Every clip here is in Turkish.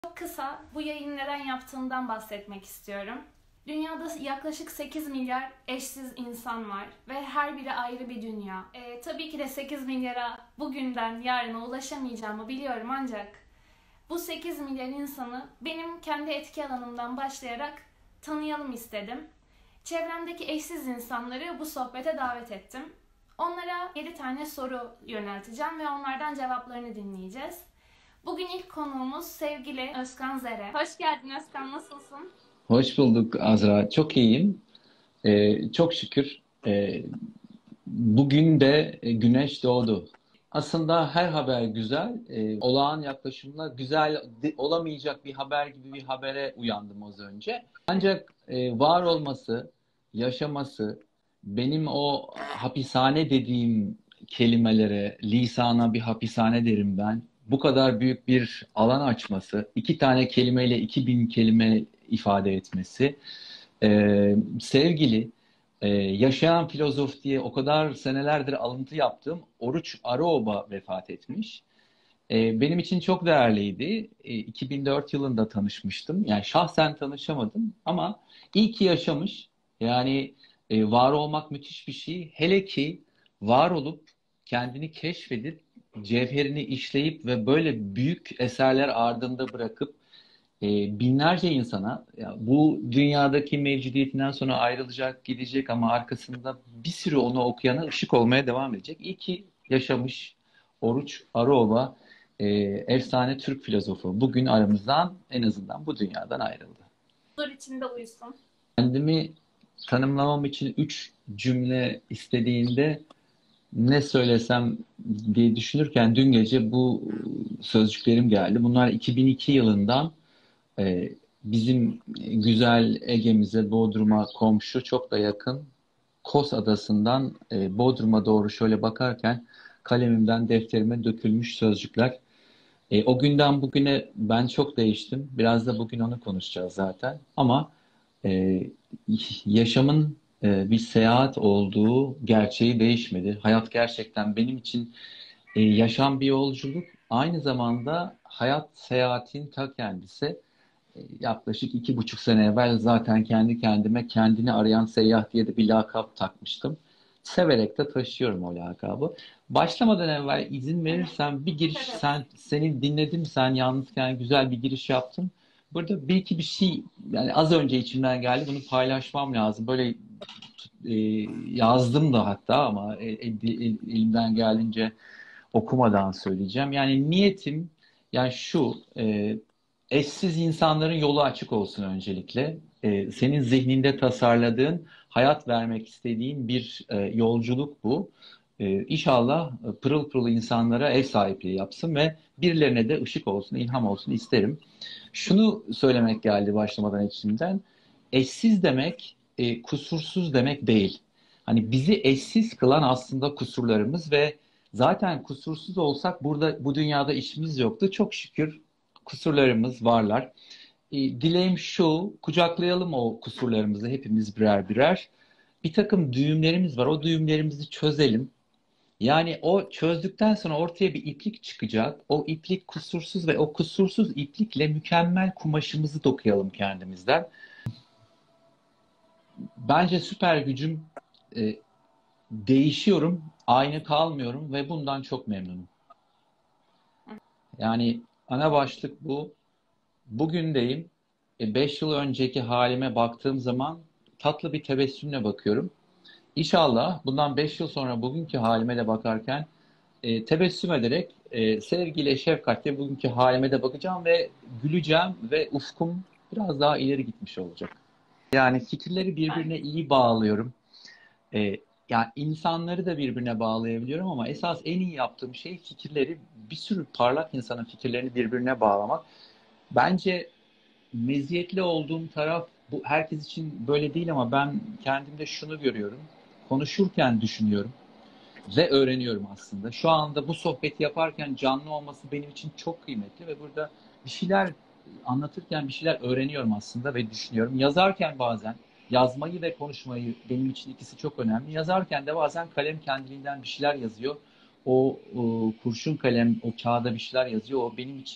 Çok kısa bu yayını neden yaptığımdan bahsetmek istiyorum. Dünyada yaklaşık 8 milyar eşsiz insan var ve her biri ayrı bir dünya. Tabii ki de 8 milyara bugünden yarına ulaşamayacağımı biliyorum ancak bu 8 milyar insanı benim kendi etki alanımdan başlayarak tanıyalım istedim. Çevremdeki eşsiz insanları bu sohbete davet ettim. Onlara 7 tane soru yönelteceğim ve onlardan cevaplarını dinleyeceğiz. Bugün ilk konuğumuz sevgili Özkan Zere. Hoş geldin Özkan, nasılsın? Hoş bulduk Azra. Çok iyiyim. Çok şükür. Bugün de güneş doğdu. Aslında her haber güzel. Olağan yaklaşımla güzel olamayacak bir haber gibi bir habere uyandım az önce. Ancak var olması, yaşaması, benim o hapishane dediğim kelimelere, lisana bir hapishane derim ben. Bu kadar büyük bir alan açması, iki tane kelimeyle 2000 kelime ifade etmesi, sevgili, yaşayan filozof diye o kadar senelerdir alıntı yaptığım Oruç Arıoba vefat etmiş. Benim için çok değerliydi. 2004 yılında tanışmıştım. Yani şahsen tanışamadım ama iyi ki yaşamış. Yani var olmak müthiş bir şey. Hele ki var olup kendini keşfedip cevherini işleyip ve böyle büyük eserler ardında bırakıp binlerce insana ya bu dünyadaki mevcudiyetinden sonra ayrılacak, gidecek ama arkasında bir sürü onu okuyana ışık olmaya devam edecek. İyi ki yaşamış Oruç Arıoba, efsane Türk filozofu. Bugün aramızdan en azından bu dünyadan ayrıldı. Huzur içinde uyusun. Kendimi tanımlamam için üç cümle istediğinde ne söylesem diye düşünürken dün gece bu sözcüklerim geldi. Bunlar 2002 yılından bizim güzel Ege'mize, Bodrum'a komşu, çok da yakın Kos Adası'ndan Bodrum'a doğru şöyle bakarken kalemimden defterime dökülmüş sözcükler. O günden bugüne ben çok değiştim. Biraz da bugün onu konuşacağız zaten. Ama e, yaşamın bir seyahat olduğu gerçeği değişmedi. Hayat gerçekten benim için yaşam bir yolculuk. Aynı zamanda hayat seyahatin ta kendisi. Yaklaşık 2,5 sene evvel zaten kendi kendime kendini arayan seyyah diye de bir lakap takmıştım. Severek de taşıyorum o lakabı. Başlamadan evvel izin verirsen bir giriş, Tabii. seni dinledim, sen yalnızken güzel bir giriş yaptın. Burada bir iki bir şey, yani az önce içimden geldi, bunu paylaşmam lazım. Böyle e, yazdım da hatta ama elimden geldiğince okumadan söyleyeceğim. Yani niyetim, yani şu, eşsiz insanların yolu açık olsun öncelikle. Senin zihninde tasarladığın, hayat vermek istediğin bir yolculuk bu. İnşallah pırıl pırıl insanlara ev sahipliği yapsın ve birilerine de ışık olsun, ilham olsun isterim. Şunu söylemek geldi başlamadan içimden. Eşsiz demek kusursuz demek değil. Hani bizi eşsiz kılan aslında kusurlarımız ve zaten kusursuz olsak burada bu dünyada işimiz yoktu. Çok şükür kusurlarımız varlar. Dileğim şu, kucaklayalım o kusurlarımızı hepimiz birer birer. Bir takım düğümlerimiz var. O düğümlerimizi çözelim. Yani o çözdükten sonra ortaya bir iplik çıkacak. O iplik kusursuz ve o kusursuz iplikle mükemmel kumaşımızı dokuyalım kendimizden. Bence süper gücüm, e, değişiyorum, aynı kalmıyorum ve bundan çok memnunum. Yani ana başlık bu. Bugündeyim. 5 yıl önceki halime baktığım zaman tatlı bir tebessümle bakıyorum. İnşallah bundan 5 yıl sonra bugünkü halime de bakarken tebessüm ederek sevgiyle, şefkatle bugünkü halime de bakacağım ve güleceğim ve ufkum biraz daha ileri gitmiş olacak. Yani fikirleri birbirine iyi bağlıyorum. E, Yani insanları da birbirine bağlayabiliyorum ama esas en iyi yaptığım şey fikirleri, bir sürü parlak insanın fikirlerini birbirine bağlamak. Bence meziyetli olduğum taraf bu, herkes için böyle değil ama ben kendimde şunu görüyorum. Konuşurken düşünüyorum ve öğreniyorum aslında. Şu anda bu sohbeti yaparken canlı olması benim için çok kıymetli ve burada bir şeyler anlatırken bir şeyler öğreniyorum aslında ve düşünüyorum. Yazarken bazen yazmayı ve konuşmayı, benim için ikisi çok önemli. Yazarken de bazen kalem kendiliğinden bir şeyler yazıyor. O kurşun kalem o kağıda bir şeyler yazıyor. O benim için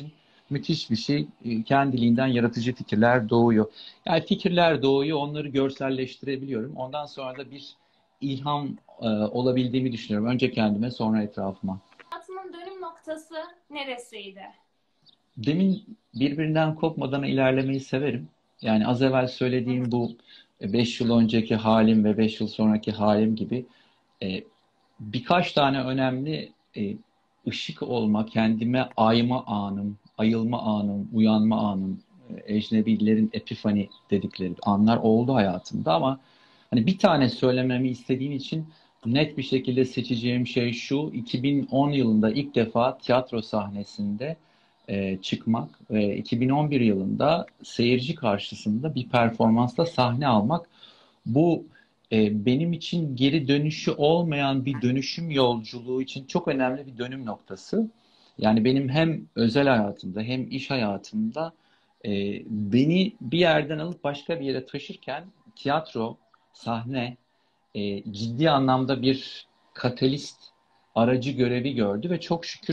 müthiş bir şey. Kendiliğinden yaratıcı fikirler doğuyor. Yani fikirler doğuyor, onları görselleştirebiliyorum. Ondan sonra da bir ilham olabildiğimi düşünüyorum. Önce kendime, sonra etrafıma. Hayatının dönüm noktası neresiydi? Demin birbirinden kopmadan ilerlemeyi severim. Yani az evvel Hı hı. söylediğim bu 5 yıl önceki halim ve 5 yıl sonraki halim gibi e, birkaç tane önemli ışık olma, kendime ayma anım, ayılma anım, uyanma anım, ecnebilerin epifani dedikleri anlar oldu hayatımda ama hani bir tane söylememi istediğin için net bir şekilde seçeceğim şey şu: 2010 yılında ilk defa tiyatro sahnesinde çıkmak ve 2011 yılında seyirci karşısında bir performansla sahne almak. Bu benim için geri dönüşü olmayan bir dönüşüm yolculuğu için çok önemli bir dönüm noktası. Yani benim hem özel hayatımda hem iş hayatımda beni bir yerden alıp başka bir yere taşırken tiyatro, sahne ciddi anlamda bir katalist aracı görevi gördü ve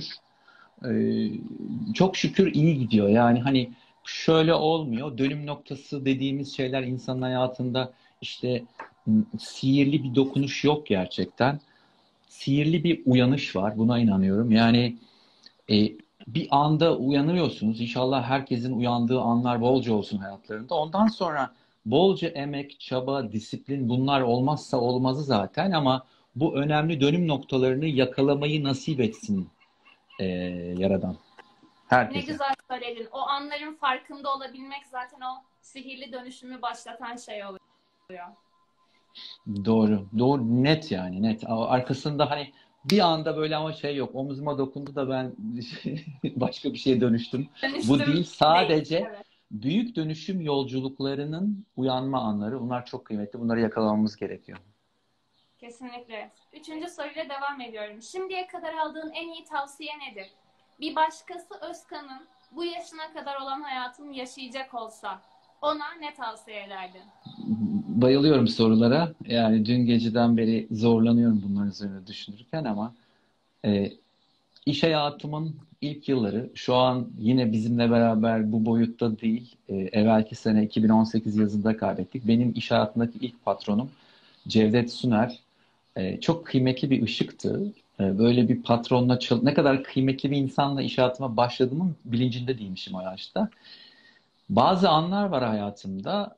ee, çok şükür iyi gidiyor. Yani hani şöyle olmuyor. Dönüm noktası dediğimiz şeyler insanın hayatında işte sihirli bir dokunuş yok gerçekten. Sihirli bir uyanış var. Buna inanıyorum. Yani e, bir anda uyanıyorsunuz. İnşallah herkesin uyandığı anlar bolca olsun hayatlarında. Ondan sonra bolca emek, çaba, disiplin bunlar olmazsa olmazı zaten ama bu önemli dönüm noktalarını yakalamayı nasip etsin e, Yaradan. Ne Herkese. güzel söyledin. O anların farkında olabilmek zaten o sihirli dönüşümü başlatan şey oluyor. Doğru. Doğru. Net yani. Net. Arkasında hani bir anda böyle ama şey yok. Omuzuma dokundu da ben başka bir şeye dönüştüm. Bu değil. Dönüştüm değil. Sadece Evet. büyük dönüşüm yolculuklarının uyanma anları. Bunlar çok kıymetli. Bunları yakalamamız gerekiyor. Kesinlikle. Üçüncü soruyla devam ediyorum. Şimdiye kadar aldığın en iyi tavsiye nedir? Bir başkası Özkan'ın bu yaşına kadar olan hayatını yaşayacak olsa ona ne tavsiye ederdin? Bayılıyorum sorulara. Yani dün geceden beri zorlanıyorum bunların üzerine düşünürken ama e, İş hayatımın ilk yılları şu an yine bizimle beraber bu boyutta değil. Evvelki sene 2018 yazında kaybettik. Benim iş hayatındaki ilk patronum Cevdet Suner. Çok kıymetli bir ışıktı. Böyle bir patronla ne kadar kıymetli bir insanla iş hayatıma başladığımın bilincinde değilmişim o yaşta. Bazı anlar var hayatımda.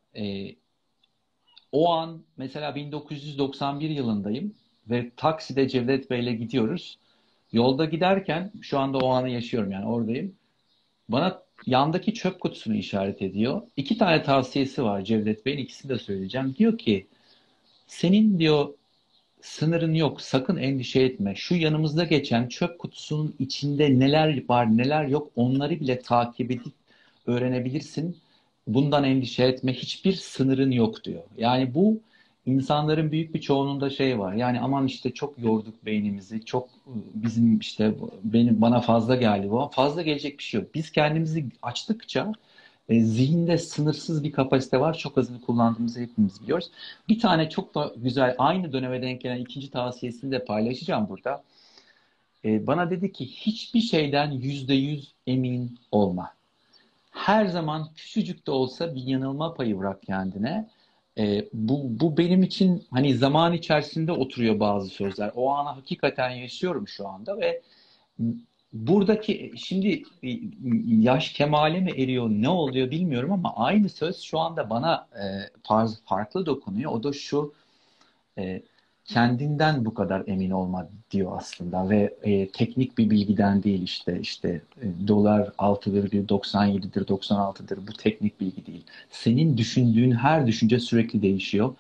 O an mesela 1991 yılındayım ve takside Cevdet Bey'le gidiyoruz. Yolda giderken şu anda o anı yaşıyorum yani oradayım. Bana yandaki çöp kutusunu işaret ediyor. İki tane tavsiyesi var Cevdet Bey'in, ikisini de söyleyeceğim. Diyor ki senin diyor sınırın yok, sakın endişe etme. Şu yanımızda geçen çöp kutusunun içinde neler var neler yok onları bile takip edip öğrenebilirsin. Bundan endişe etme, hiçbir sınırın yok diyor. Yani bu insanların büyük bir çoğunluğunda şey var. Yani aman işte çok yorduk beynimizi, çok bizim işte bana fazla geldi bu. Fazla gelecek bir şey yok. Biz kendimizi açtıkça zihinde sınırsız bir kapasite var. Çok azını kullandığımızı hepimiz biliyoruz. Bir tane çok da güzel aynı döneme denk gelen ikinci tavsiyesini de paylaşacağım burada. Bana dedi ki hiçbir şeyden %100 emin olma. Her zaman küçücük de olsa bir yanılma payı bırak kendine. Bu benim için hani zaman içerisinde oturuyor bazı sözler. O anı hakikaten yaşıyorum şu anda ve buradaki şimdi yaş kemale mi eriyor ne oluyor bilmiyorum ama aynı söz şu anda bana farklı dokunuyor. O da şu: e, kendinden bu kadar emin olma diyor aslında ve teknik bir bilgiden değil işte dolar 6,97'dir 96'dır, bu teknik bilgi değil. Senin düşündüğün her düşünce sürekli değişiyor.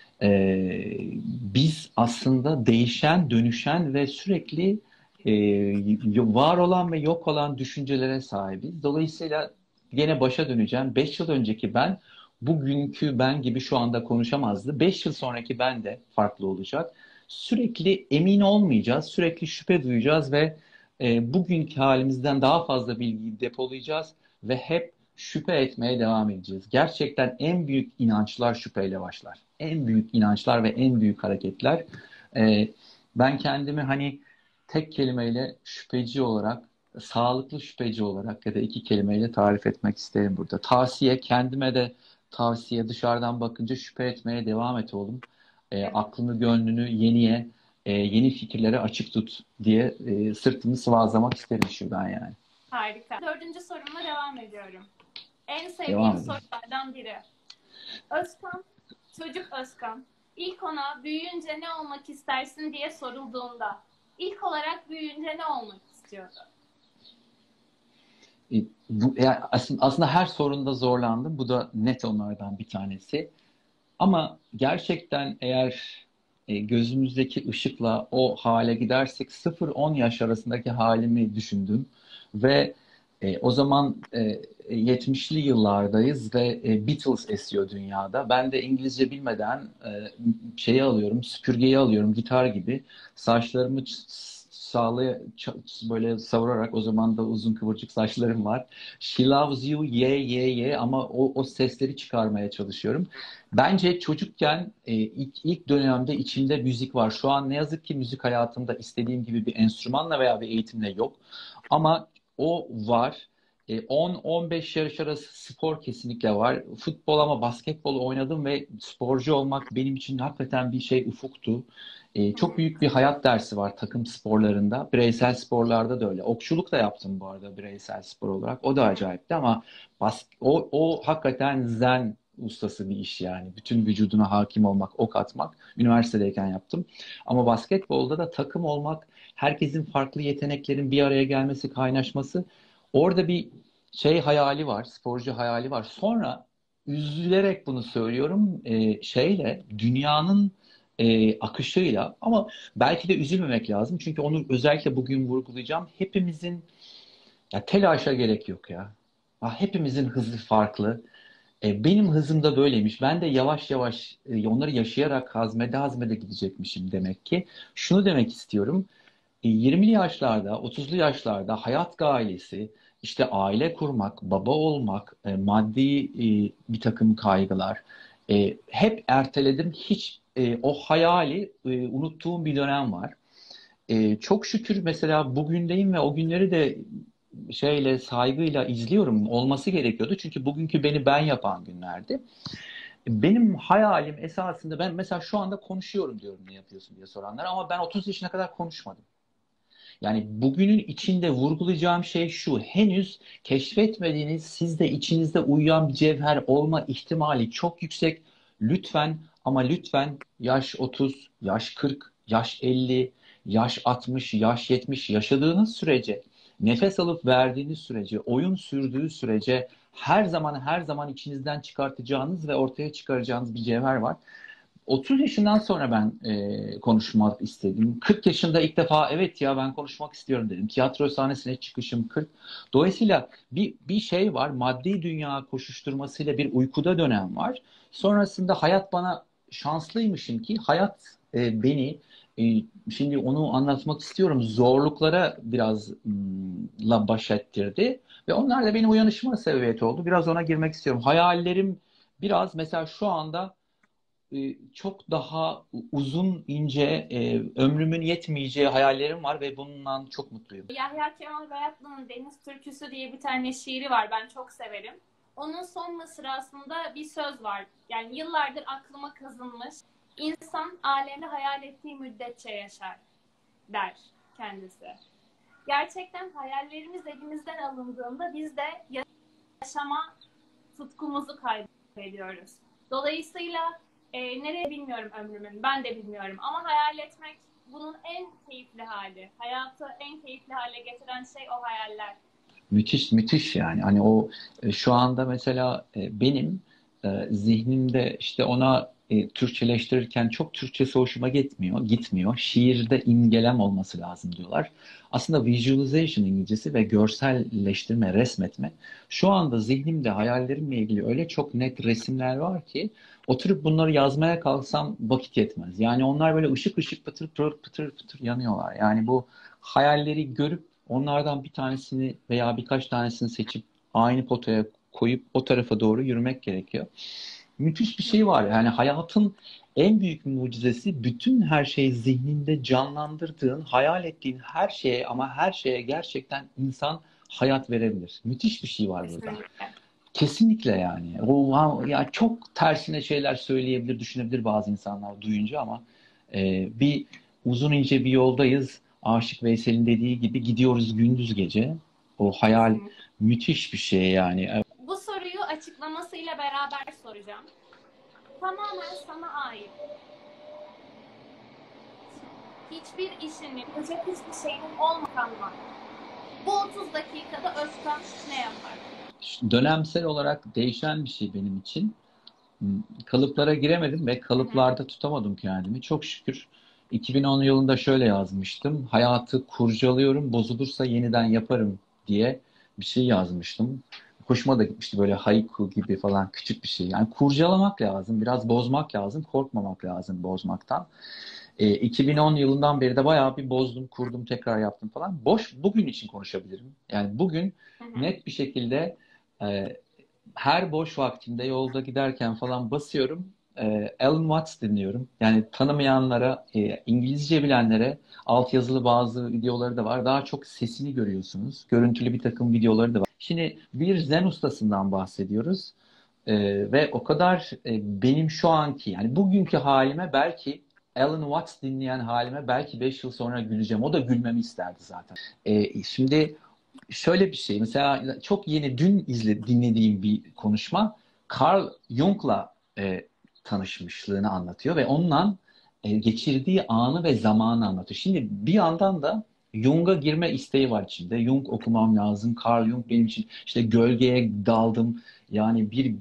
Biz aslında değişen, dönüşen ve sürekli var olan ve yok olan düşüncelere sahibiz. Dolayısıyla gene başa döneceğim. 5 yıl önceki ben bugünkü ben gibi şu anda konuşamazdı. 5 yıl sonraki ben de farklı olacak. Sürekli emin olmayacağız, sürekli şüphe duyacağız ve bugünkü halimizden daha fazla bilgiyi depolayacağız ve hep şüphe etmeye devam edeceğiz. Gerçekten en büyük inançlar şüpheyle başlar. En büyük inançlar ve en büyük hareketler. E, Ben kendimi hani tek kelimeyle şüpheci olarak sağlıklı şüpheci olarak ya da iki kelimeyle tarif etmek isterim burada. Tavsiye, kendime de tavsiye, dışarıdan bakınca şüphe etmeye devam et oğlum. Evet, Aklını, gönlünü yeniye, yeni fikirlere açık tut diye sırtımı sıvazlamak isterim şuradan yani. harika. Dördüncü sorumla devam ediyorum. En sevdiğim Devam edelim. sorulardan biri. Özkan, çocuk Özkan, ilk ona büyüyünce ne olmak istersin diye sorulduğunda ilk olarak büyüyünce ne olmak istiyordu? Yani aslında her sorunda zorlandım. Bu da net onlardan bir tanesi. Ama gerçekten eğer gözümüzdeki ışıkla o hale gidersek 0-10 yaş arasındaki halimi düşündüm. Ve o zaman 70'li yıllardayız ve Beatles esiyor dünyada. Ben de İngilizce bilmeden şeyi alıyorum, süpürgeyi alıyorum gitar gibi. Saçlarımı sağlaya böyle savurarak, o zaman da uzun kıvırcık saçlarım var. She loves you, yeah yeah yeah, ama o sesleri çıkarmaya çalışıyorum. Bence çocukken ilk dönemde içimde müzik var. Şu an ne yazık ki müzik hayatımda istediğim gibi bir enstrümanla veya bir eğitimle yok. Ama o var. 10-15 yaş arası spor kesinlikle var. Futbol ama basketbol oynadım ve sporcu olmak benim için hakikaten bir şey, ufuktu. Hı Çok hı. büyük bir hayat dersi var takım sporlarında. Bireysel sporlarda da öyle. Okçuluk da yaptım bu arada bireysel spor olarak. O da Hı hı. acayipti ama o hakikaten zen ustası bir iş yani. Bütün vücuduna hakim olmak, ok atmak. Üniversitedeyken yaptım. Ama basketbolda da takım olmak, herkesin farklı yeteneklerin bir araya gelmesi, kaynaşması. Orada bir şey hayali var, sporcu hayali var. Sonra üzülerek bunu söylüyorum, dünyanın akışıyla, ama belki de üzülmemek lazım. Çünkü onu özellikle bugün vurgulayacağım. Hepimizin, ya telaşa gerek yok ya. Hepimizin hızı farklı. Benim hızım da böyleymiş. Ben de yavaş yavaş onları yaşayarak hazmede hazmede gidecekmişim demek ki. Şunu demek istiyorum. 20'li yaşlarda, 30'lu yaşlarda hayat gailesi, işte aile kurmak, baba olmak, maddi bir takım kaygılar. Hep erteledim. Hiç o hayali unuttuğum bir dönem var. Çok şükür mesela bugündeyim ve o günleri de saygıyla izliyorum. Olması gerekiyordu. Çünkü bugünkü beni ben yapan günlerdi. Benim hayalim esasında, ben mesela şu anda konuşuyorum diyorum ne yapıyorsun diye soranlar, ama ben 30 yaşına kadar konuşmadım. Yani bugünün içinde vurgulayacağım şey şu: henüz keşfetmediğiniz, sizde içinizde uyuyan bir cevher olma ihtimali çok yüksek. Lütfen, ama lütfen, yaş 30, yaş 40, yaş 50, yaş 60, yaş 70 yaşadığınız sürece, nefes alıp verdiğiniz sürece, oyun sürdüğü sürece her zaman her zaman içinizden çıkartacağınız ve ortaya çıkaracağınız bir cevher var. 30 yaşından sonra ben konuşmak istedim. 40 yaşında ilk defa evet ya ben konuşmak istiyorum dedim. Tiyatro sahnesine çıkışım 40. Dolayısıyla bir şey var. Maddi dünya koşuşturmasıyla bir uykuda dönem var. Sonrasında hayat bana, şanslıymışım ki hayat beni, şimdi onu anlatmak istiyorum. Zorluklara biraz baş ettirdi ve onlar da benim uyanışıma sebebiyet oldu. Biraz ona girmek istiyorum. Hayallerim biraz mesela şu anda çok daha uzun, ince, ömrümün yetmeyeceği hayallerim var ve bundan çok mutluyum. Yahya Kemal Beyatlı'nın Deniz Türküsü diye bir tane şiiri var. Ben çok severim. Onun son mısrasında bir söz var. Yani yıllardır aklıma kazınmış. İnsan alemde hayal ettiği müddetçe yaşar der kendisi. Gerçekten hayallerimiz elimizden alındığında biz de yaşama tutkumuzu kaybediyoruz. Dolayısıyla nereye bilmiyorum ömrümün, ben de bilmiyorum. Ama hayal etmek bunun en keyifli hali. Hayatı en keyifli hale getiren şey o hayaller. Müthiş müthiş yani. Hani o şu anda mesela benim zihnimde işte ona Türkçeleştirirken çok Türkçesi hoşuma gitmiyor. Şiirde imgelem olması lazım diyorlar. Aslında visualization İngilizcesi ve görselleştirme, resmetme. Şu anda zihnimde hayallerimle ilgili öyle çok net resimler var ki oturup bunları yazmaya kalksam vakit yetmez. Yani onlar böyle ışık ışık, pıtır pıtır pıtır pıtır yanıyorlar. Yani bu hayalleri görüp onlardan bir tanesini veya birkaç tanesini seçip aynı potaya koyup o tarafa doğru yürümek gerekiyor. müthiş bir şey var. Yani hayatın en büyük mucizesi bütün her şeyi zihninde canlandırdığın, hayal ettiğin her şeye ama her şeye gerçekten insan hayat verebilir. Müthiş bir şey var burada. Kesinlikle. Kesinlikle yani. O ya çok tersine şeyler söyleyebilir, düşünebilir bazı insanlar duyunca ama bir uzun ince bir yoldayız. Aşık Veysel'in dediği gibi gidiyoruz gündüz gece. O hayal Kesinlikle. müthiş bir şey yani. Bu soruyu açıklamasıyla beraber soracağım. Tamamen sana ait. Hiçbir işinin, yapacak hiçbir şeyin olmadan var. Bu 30 dakikada Özkan ne yapar? Dönemsel olarak değişen bir şey benim için. Kalıplara giremedim ve Hı hı. kalıplarda tutamadım kendimi. Çok şükür 2010 yılında şöyle yazmıştım. Hayatı kurcalıyorum, bozulursa yeniden yaparım diye bir şey yazmıştım. Hoşuma da gitmişti böyle haiku gibi falan küçük bir şey. Yani kurcalamak lazım, biraz bozmak lazım, korkmamak lazım bozmaktan. 2010 yılından beri de bayağı bir bozdum, kurdum, tekrar yaptım falan. Bugün için konuşabilirim. Yani bugün Hı hı. net bir şekilde e, her boş vaktimde yolda giderken falan basıyorum. Alan Watts dinliyorum. Yani tanımayanlara, İngilizce bilenlere altyazılı bazı videoları da var. Daha çok sesini görüyorsunuz. Görüntülü bir takım videoları da var. Şimdi bir Zen ustasından bahsediyoruz. Ve o kadar benim şu anki yani bugünkü halime belki Alan Watts dinleyen halime belki 5 yıl sonra güleceğim. O da gülmemi isterdi zaten. Şimdi şöyle bir şey. Mesela çok yeni dün dinlediğim bir konuşma Carl Jung'la tanışmışlığını anlatıyor ve onunla geçirdiği anı ve zamanı anlatıyor. Şimdi bir yandan da Jung'a girme isteği var içimde. Jung okumam lazım. Carl Jung benim için işte gölgeye daldım. Yani bir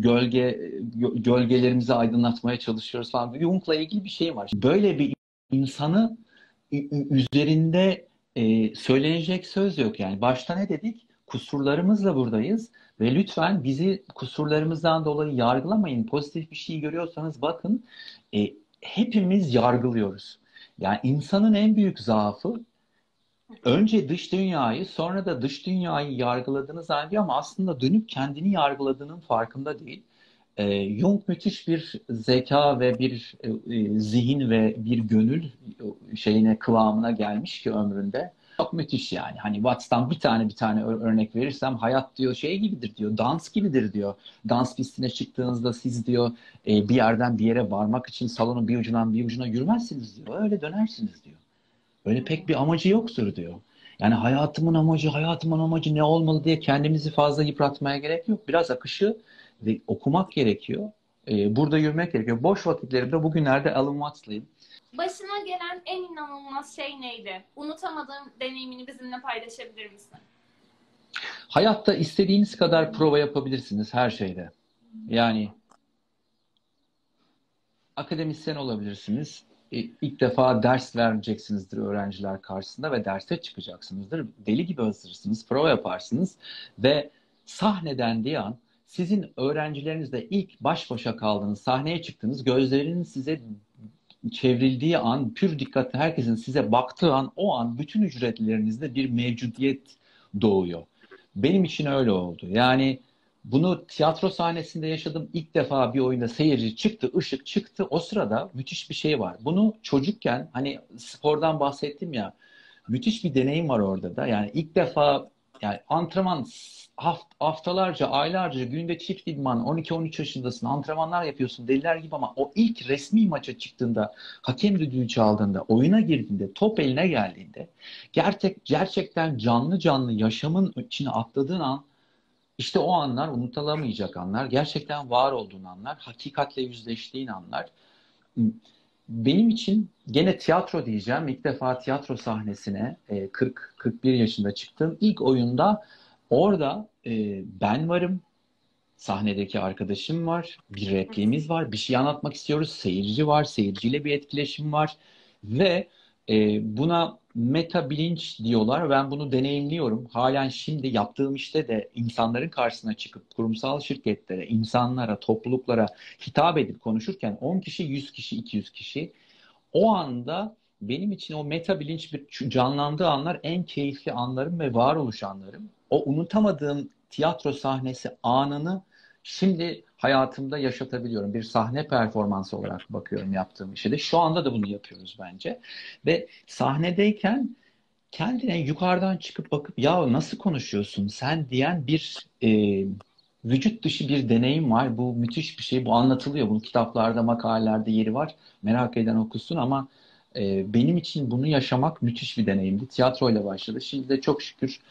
gölgelerimizi aydınlatmaya çalışıyoruz falan. Jung'la ilgili bir şey var. Böyle bir insanı üzerinde söylenecek söz yok yani. Başta ne dedik? Kusurlarımızla buradayız ve lütfen bizi kusurlarımızdan dolayı yargılamayın. Pozitif bir şey görüyorsanız bakın, e, hepimiz yargılıyoruz. Yani insanın en büyük zaafı önce dış dünyayı sonra da dış dünyayı yargıladığını zannediyor ama aslında dönüp kendini yargıladığının farkında değil. Jung müthiş bir zeka ve bir zihin ve bir gönül şeyine kıvamına gelmiş ki ömründe. Çok müthiş yani. Hani Watts'tan bir tane örnek verirsem hayat diyor şey gibidir diyor. Dans gibidir diyor. Dans pistine çıktığınızda siz diyor bir yerden bir yere varmak için salonun bir ucundan bir ucuna yürümezsiniz diyor. Öyle dönersiniz diyor. Öyle pek bir amacı yoktur diyor. Yani hayatımın amacı ne olmalı diye kendimizi fazla yıpratmaya gerek yok. Biraz akışı ve okumak gerekiyor. Burada yürümek gerekiyor. Boş vakitlerimde bugünlerde Alan Watts'layım. Başına gelen en inanılmaz şey neydi? Unutamadığın deneyimini bizimle paylaşabilir misin? Hayatta istediğiniz kadar prova yapabilirsiniz her şeyde. Yani akademisyen olabilirsiniz. İlk defa ders vereceksinizdir öğrenciler karşısında ve derse çıkacaksınızdır. Deli gibi hazırsınız, prova yaparsınız ve sahneden diye an sizin öğrencilerinizle ilk baş başa kaldığınız, sahneye çıktığınız, gözlerinin size çevrildiği an, pür dikkatle herkesin size baktığı an, o an bütün hücrelerinizde bir mevcudiyet doğuyor. Benim için öyle oldu. Yani bunu tiyatro sahnesinde yaşadım. İlk defa bir oyunda seyirci çıktı, ışık çıktı. O sırada müthiş bir şey var. Bunu çocukken hani spordan bahsettim ya, müthiş bir deneyim var orada da. Yani ilk defa yani antrenman haftalarca, aylarca günde çift idman 12-13 yaşındasın antrenmanlar yapıyorsun deliler gibi ama o ilk resmi maça çıktığında hakem düdüğü çaldığında oyuna girdiğinde top eline geldiğinde gerçekten canlı canlı yaşamın içine atladığın an işte o anlar unutulamayacak anlar gerçekten var olduğun anlar hakikatle yüzleştiğin anlar. Benim için gene tiyatro diyeceğim. İlk defa tiyatro sahnesine 40-41 yaşında çıktığım ilk oyunda orada ben varım, sahnedeki arkadaşım var, bir repliğimiz var, bir şey anlatmak istiyoruz, seyirci var, seyirciyle bir etkileşim var ve buna meta bilinç diyorlar. Ben bunu deneyimliyorum. Halen şimdi yaptığım işte de insanların karşısına çıkıp kurumsal şirketlere, insanlara, topluluklara hitap edip konuşurken 10 kişi, 100 kişi, 200 kişi o anda benim için o meta bilinç bir canlandığı anlar en keyifli anlarım ve varoluş anlarım. O unutamadığım tiyatro sahnesi anını şimdi hayatımda yaşatabiliyorum. Bir sahne performansı olarak bakıyorum yaptığım işe de. Şu anda da bunu yapıyoruz bence. Ve sahnedeyken kendine yukarıdan çıkıp bakıp ya nasıl konuşuyorsun sen diyen bir vücut dışı bir deneyim var. Bu müthiş bir şey. Bu anlatılıyor. Bunun kitaplarda, makalelerde yeri var. Merak eden okusun ama benim için bunu yaşamak müthiş bir deneyimdi. Tiyatroyla başladı. Şimdi de çok şükür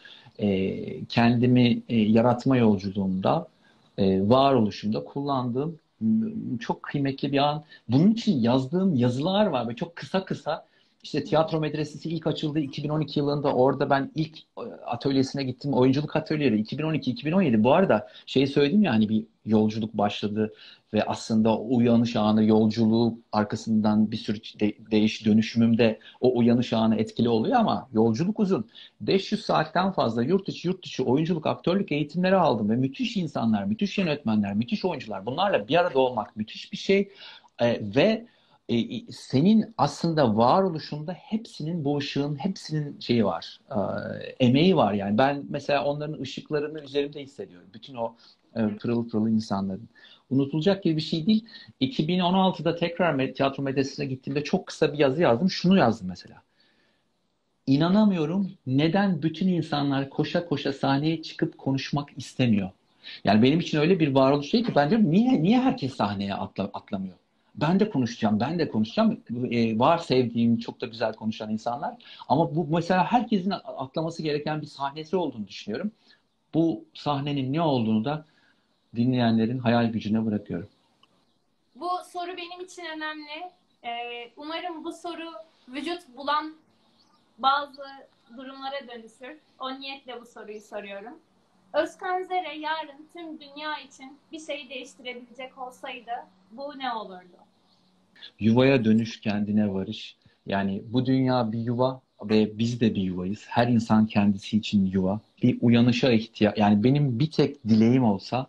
kendimi yaratma yolculuğumda, varoluşumda kullandığım çok kıymetli bir an. Bunun için yazdığım yazılar var ve çok kısa kısa işte tiyatro medresesi ilk açıldı 2012 yılında. Orada ben ilk atölyesine gittim. Oyunculuk atölyeleri 2012-2017. Bu arada şey söyledim ya hani bir yolculuk başladı ve aslında o uyanış anı yolculuğu arkasından bir sürü değiş dönüşümümde o uyanış anı etkili oluyor ama yolculuk uzun. 500 saatten fazla yurt dışı oyunculuk, aktörlük eğitimleri aldım ve müthiş insanlar, müthiş yönetmenler, müthiş oyuncular bunlarla bir arada olmak müthiş bir şey. Ve senin aslında varoluşunda hepsinin bu ışığın hepsinin şeyi var. Emeği var yani. Ben mesela onların ışıklarını üzerimde hissediyorum. Bütün o pırıl pırıl insanların. Unutulacak gibi bir şey değil. 2016'da tekrar tiyatro medyasına gittiğimde çok kısa bir yazı yazdım. Şunu yazdım mesela. İnanamıyorum neden bütün insanlar koşa koşa sahneye çıkıp konuşmak istemiyor. Yani benim için öyle bir varoluş değil ki ben diyorum niye herkes sahneye atlamıyor? Ben de konuşacağım, ben de konuşacağım. Var sevdiğim, çok da güzel konuşan insanlar. Ama bu mesela herkesin atlaması gereken bir sahnesi olduğunu düşünüyorum. Bu sahnenin ne olduğunu da dinleyenlerin hayal gücüne bırakıyorum. Bu soru benim için önemli. Umarım bu soru vücut bulan bazı durumlara dönüşür. O niyetle bu soruyu soruyorum. Özkan Zere yarın tüm dünya için bir şeyi değiştirebilecek olsaydı bu ne olurdu? Yuvaya dönüş, kendine varış. Yani bu dünya bir yuva ve biz de bir yuvayız. Her insan kendisi için yuva. Bir uyanışa ihtiyaç. Yani benim bir tek dileğim olsa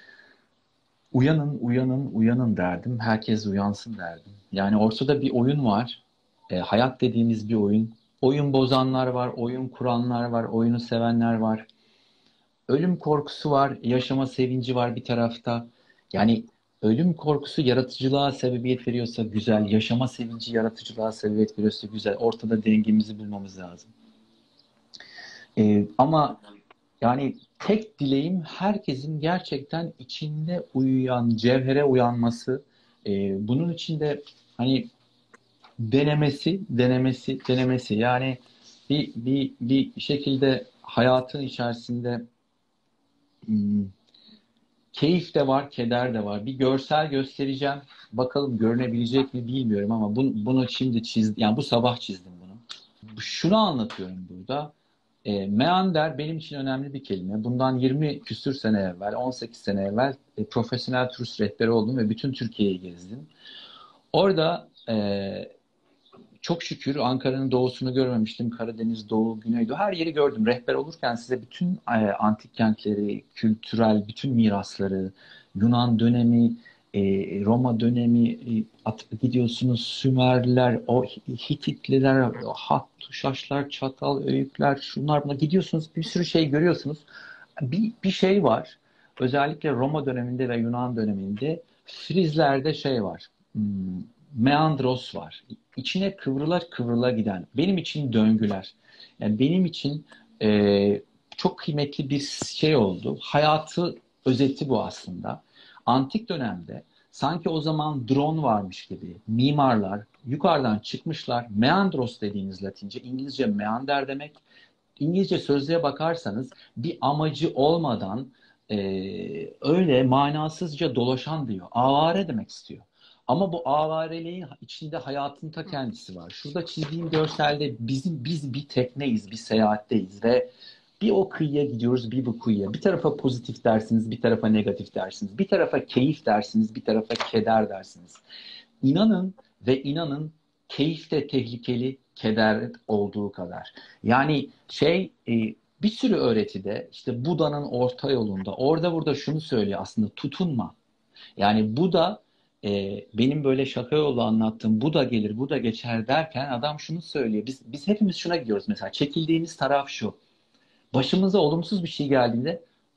uyanın, uyanın, uyanın derdim. Herkes uyansın derdim. Yani ortada bir oyun var. Hayat dediğimiz bir oyun. Oyun bozanlar var, oyun kuranlar var, oyunu sevenler var. Ölüm korkusu var, yaşama sevinci var bir tarafta. Yani ölüm korkusu yaratıcılığa sebebiyet veriyorsa güzel, yaşama sevinci yaratıcılığa sebebiyet veriyorsa güzel. Ortada dengemizi bulmamız lazım. Ama yani tek dileğim herkesin gerçekten içinde uyuyan, cevhere uyanması. Bunun için de hani denemesi. Yani bir şekilde hayatın içerisinde hmm, keyif de var, keder de var. Bir görsel göstereceğim. Bakalım görünebilecek mi bilmiyorum ama bunu şimdi çizdim. Yani bu sabah çizdim bunu. Şunu anlatıyorum burada. Meander benim için önemli bir kelime. Bundan 20 küsür sene evvel, 18 sene evvel profesyonel turist rehberi oldum ve bütün Türkiye'yi gezdim. Orada çok şükür Ankara'nın doğusunu görmemiştim. Karadeniz, Doğu, Güneydoğu her yeri gördüm. Rehber olurken size bütün antik kentleri, kültürel bütün mirasları, Yunan dönemi, Roma dönemi, gidiyorsunuz Sümerliler, o Hititliler, Hattuşaşlar, Çatal, Öğükler, şunlar buna gidiyorsunuz bir sürü şey görüyorsunuz. Bir şey var. Özellikle Roma döneminde ve Yunan döneminde Frizlerde şey var. Meandros var. İçine kıvrıla kıvrıla giden. Benim için döngüler. Yani benim için çok kıymetli bir şey oldu. Hayatı özeti bu aslında. Antik dönemde sanki o zaman drone varmış gibi mimarlar yukarıdan çıkmışlar. Meandros dediğiniz Latince, İngilizce meander demek. İngilizce sözlüğe bakarsanız bir amacı olmadan öyle manasızca dolaşan diyor. Avare demek istiyor. Ama bu avareliğin içinde hayatın ta kendisi var. Şurada çizdiğim görselde biz bir tekneyiz, bir seyahatteyiz ve bir o kıyıya gidiyoruz, bir bu kıyıya. Bir tarafa pozitif dersiniz, bir tarafa negatif dersiniz. Bir tarafa keyif dersiniz, bir tarafa keder dersiniz. İnanın ve inanın keyif de tehlikeli, keder olduğu kadar. Yani bir sürü öğretide işte Buda'nın orta yolunda orada burada şunu söylüyor aslında tutunma. Yani Buda benim böyle şaka yolu anlattığım Buda gelir, Buda geçer derken adam şunu söylüyor. Biz hepimiz şuna gidiyoruz mesela. Çekildiğimiz taraf şu. Başımıza olumsuz bir şey geldiğinde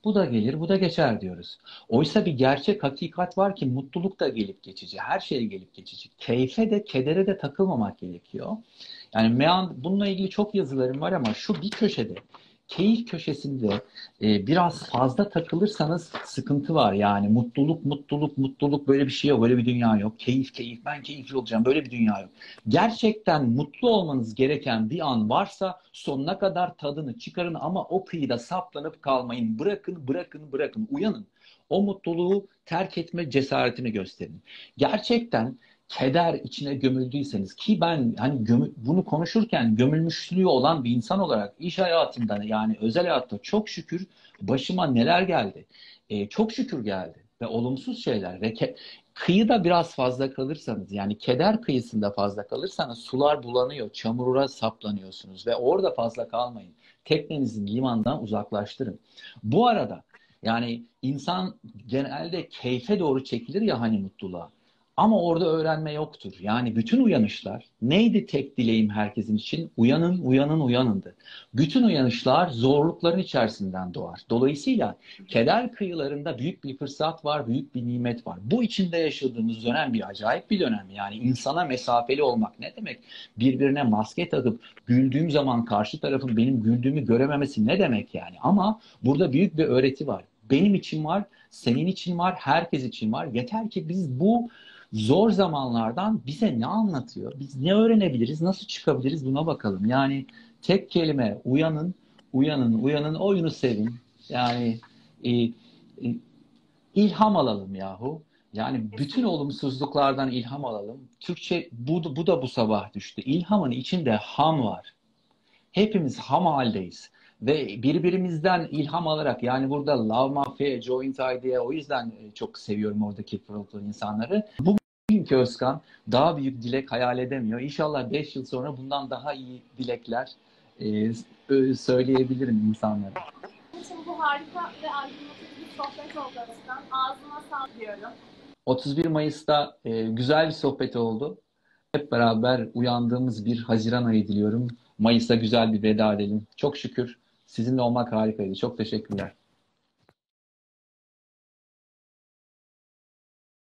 Bu da gelir, bu da geçer diyoruz. Oysa bir gerçek hakikat var ki mutluluk da gelip geçici, her şey gelip geçici. Keyfe de, kedere de takılmamak gerekiyor. Yani bununla ilgili çok yazılarım var ama şu bir köşede, keyif köşesinde biraz fazla takılırsanız sıkıntı var. Yani mutluluk, mutluluk, mutluluk böyle bir şey yok, böyle bir dünya yok. Keyif, keyif, ben keyifli olacağım, böyle bir dünya yok. Gerçekten mutlu olmanız gereken bir an varsa sonuna kadar tadını çıkarın ama o kıyıda saplanıp kalmayın. Bırakın, bırakın, bırakın, uyanın. O mutluluğu terk etme cesaretini gösterin. Gerçekten keder içine gömüldüyseniz ki ben hani bunu konuşurken gömülmüşlüğü olan bir insan olarak iş hayatında yani özel hayatta çok şükür başıma neler geldi. Çok şükür geldi ve olumsuz şeyler ve kıyıda biraz fazla kalırsanız yani keder kıyısında fazla kalırsanız sular bulanıyor, çamura saplanıyorsunuz ve orada fazla kalmayın. Teknenizi limandan uzaklaştırın. Bu arada yani insan genelde keyfe doğru çekilir ya hani mutluluğa. Ama orada öğrenme yoktur. Yani bütün uyanışlar neydi tek dileğim herkesin için? Uyanın, uyanın, uyanındı. Bütün uyanışlar zorlukların içerisinden doğar. Dolayısıyla keder kıyılarında büyük bir fırsat var, büyük bir nimet var. Bu içinde yaşadığımız dönem bir acayip bir dönem. Yani insana mesafeli olmak ne demek? Birbirine maske takıp güldüğüm zaman karşı tarafın benim güldüğümü görememesi ne demek yani? Ama burada büyük bir öğreti var. Benim için var, senin için var, herkes için var. Yeter ki biz bu zor zamanlardan bize ne anlatıyor? Biz ne öğrenebiliriz? Nasıl çıkabiliriz? Buna bakalım. Yani tek kelime uyanın, uyanın, uyanın, oyunu sevin. Yani e, e, ilham alalım yahu. Yani bütün olumsuzluklardan ilham alalım. Türkçe bu da bu sabah düştü. İlhamın içinde ham var. Hepimiz ham haldeyiz. Ve birbirimizden ilham alarak yani burada Love Mafia, Joint Idea o yüzden çok seviyorum oradaki pırıltılı insanları. Bugünkü Özkan daha büyük dilek hayal edemiyor. İnşallah 5 yıl sonra bundan daha iyi dilekler söyleyebilirim insanlara. Şimdi bu harika ve aydınlatıcı bir sohbet oldu Özkan. Ağzına sağlık diyorum. 31 Mayıs'ta güzel bir sohbet oldu. Hep beraber uyandığımız bir Haziran ayı diliyorum. Mayıs'ta güzel bir veda edelim. Çok şükür sizinle olmak harikaydı. Çok teşekkürler.